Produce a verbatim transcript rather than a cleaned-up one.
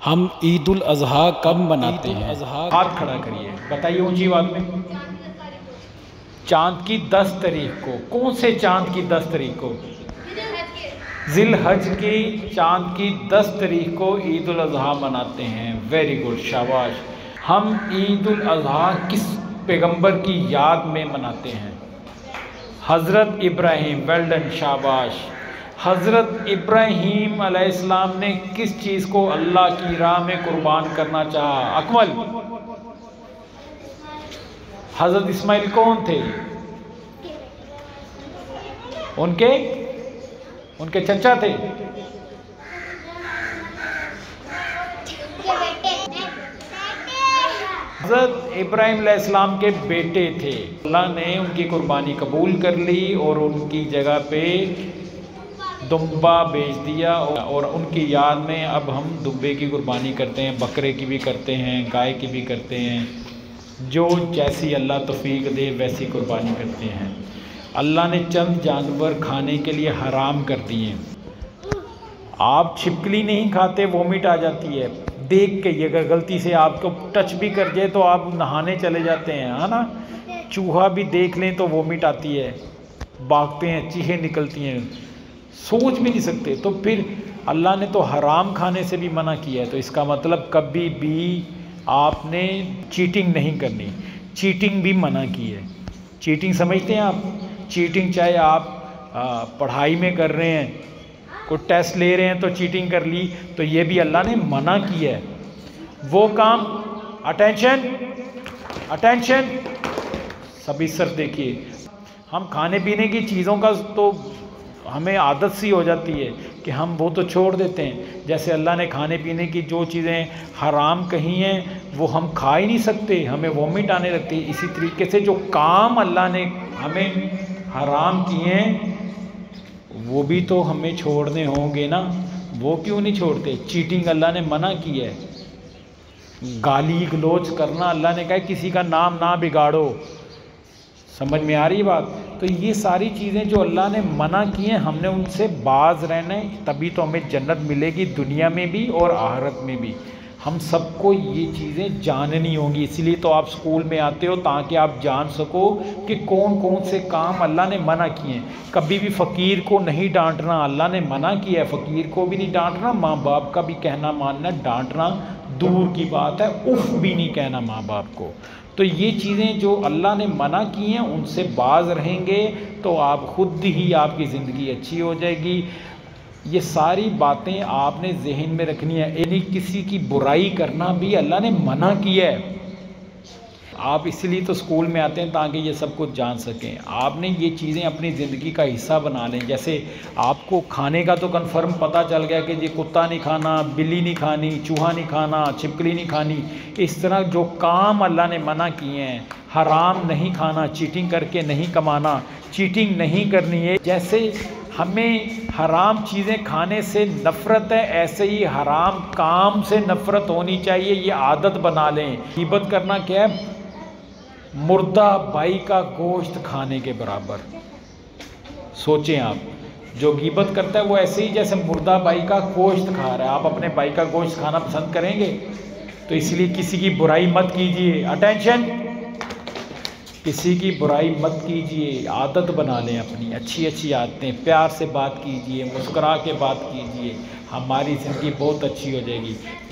ہم عید الاضحیٰ کب مناتے ہیں؟ ہاتھ کھڑا کریے، بتائیے اونچی آواز میں۔ چاند کی دس تاریخ کو۔ کون سے چاند کی دس تاریخ کو؟ ذی الحج کی چاند کی دس تاریخ کو عید الاضحیٰ مناتے ہیں۔ ویری گڈ، شاباش۔ ہم عید الاضحیٰ کس پیغمبر کی یاد میں مناتے ہیں؟ حضرت ابراہیم۔ ویل ڈن، شاباش۔ حضرت ابراہیم علیہ السلام نے کس چیز کو اللہ کی راہ میں قربان کرنا چاہا؟ اکمل۔ حضرت اسماعیل کون تھے؟ ان کے ان کے چچا تھے۔ حضرت ابراہیم علیہ السلام کے بیٹے تھے۔ اللہ نے ان کی قربانی قبول کر لی اور ان کی جگہ پہ دمبا بیچ دیا، اور ان کی یاد میں اب ہم دمبے کی قربانی کرتے ہیں، بکرے کی بھی کرتے ہیں، گائے کی بھی کرتے ہیں، جو جیسی اللہ توفیق دے ویسی قربانی کرتے ہیں۔ اللہ نے چند جانور کھانے کے لیے حرام کر دیے۔ آپ چھپکلی نہیں کھاتے، وومٹ آ جاتی ہے دیکھ کے، اگر غلطی سے آپ کو ٹچ بھی کر جائے تو آپ نہانے چلے جاتے ہیں، ہے نا۔ چوہا بھی دیکھ لیں تو وومٹ آتی ہے، بھاگتے ہیں، چیخیں نکلتی ہیں، سوچ بھی نہیں سکتے۔ تو پھر اللہ نے تو حرام کھانے سے بھی منع کیا ہے، تو اس کا مطلب کبھی بھی آپ نے چیٹنگ نہیں کرنی۔ چیٹنگ بھی منع کی ہے۔ چیٹنگ سمجھتے ہیں آپ؟ چیٹنگ چاہے آپ پڑھائی میں کر رہے ہیں، کوئی ٹیسٹ لے رہے ہیں تو چیٹنگ کر لی، تو یہ بھی اللہ نے منع کیا ہے۔ وہ کام، اٹینشن اٹینشن سبھی سر دیکھیے، ہم کھانے پینے کی چیزوں کا تو ہمیں عادت سی ہو جاتی ہے کہ ہم وہ تو چھوڑ دیتے ہیں۔ جیسے اللہ نے کھانے پینے کی جو چیزیں حرام کہی ہیں وہ ہم کھا ہی نہیں سکتے، ہمیں وومٹ آنے لگتی ہے۔ اسی طریقے سے جو کام اللہ نے ہمیں حرام کیے ہیں وہ بھی تو ہمیں چھوڑنے ہوں گے نا، وہ کیوں نہیں چھوڑتے؟ چیٹنگ اللہ نے منع کی ہے۔ گالی گلوچ کرنا، اللہ نے کہا کسی کا نام نہ بگاڑو۔ سمجھ میں آ رہی بات؟ تو یہ ساری چیزیں جو اللہ نے منع کی ہیں، ہم نے ان سے باز رہنا ہے، تبھی تو ہمیں جنت ملے گی، دنیا میں بھی اور آخرت میں بھی۔ ہم سب کو یہ چیزیں جاننی ہوں گی، اسی لیے تو آپ سکول میں آتے ہو، تاکہ آپ جان سکو کہ کون کون سے کام اللہ نے منع کیے ہیں۔ کبھی بھی فقیر کو نہیں ڈانٹنا، اللہ نے منع کیا ہے، فقیر کو بھی نہیں ڈانٹنا، ماں باپ کا بھی کہنا ماننا، ڈانٹنا دور کی بات ہے، اف بھی نہیں کہنا ماں باپ کو۔ تو یہ چیزیں جو اللہ نے منع کی ہیں ان سے باز رہیں گے تو آپ خود ہی، آپ کی زندگی اچھی ہو جائے گی۔ یہ ساری باتیں آپ نے ذہن میں رکھنی ہے، یعنی کسی کی برائی کرنا بھی اللہ نے منع کیا ہے۔ آپ اسی لیے تو اسکول میں آتے ہیں تاکہ یہ سب کچھ جان سکیں۔ آپ نے یہ چیزیں اپنی زندگی کا حصہ بنا لیں۔ جیسے آپ کو کھانے کا تو کنفرم پتہ چل گیا کہ یہ کتا نہیں کھانا، بلی نہیں کھانی، چوہا نہیں کھانا، چھپکلی نہیں کھانی۔ اس طرح جو کام اللہ نے منع کیے ہیں، حرام نہیں کھانا، چیٹنگ کر کے نہیں کمانا، چیٹنگ نہیں کرنی ہے۔ جیسے ہمیں حرام چیزیں کھانے سے نفرت ہے، ایسے ہی حرام کام سے نفرت ہونی چاہیے، یہ عادت بنا لیں۔ غیبت کرنا کیا ہے؟ مردہ بائی کا گوشت کھانے کے برابر۔ سوچیں آپ، جو غیبت کرتا ہے وہ ایسے ہی جیسے مردہ بائی کا گوشت کھا رہا ہے۔ آپ اپنے بائی کا گوشت کھانا پسند کریں گے؟ تو اس لیے کسی کی برائی مت کیجیے، اٹینشن، کسی کی برائی مت کیجیے، عادت بنا لیں اپنی اچھی اچھی عادتیں، پیار سے بات کیجیے، مسکرا کے بات کیجیے، ہماری زندگی بہت اچھی ہو جائے گی۔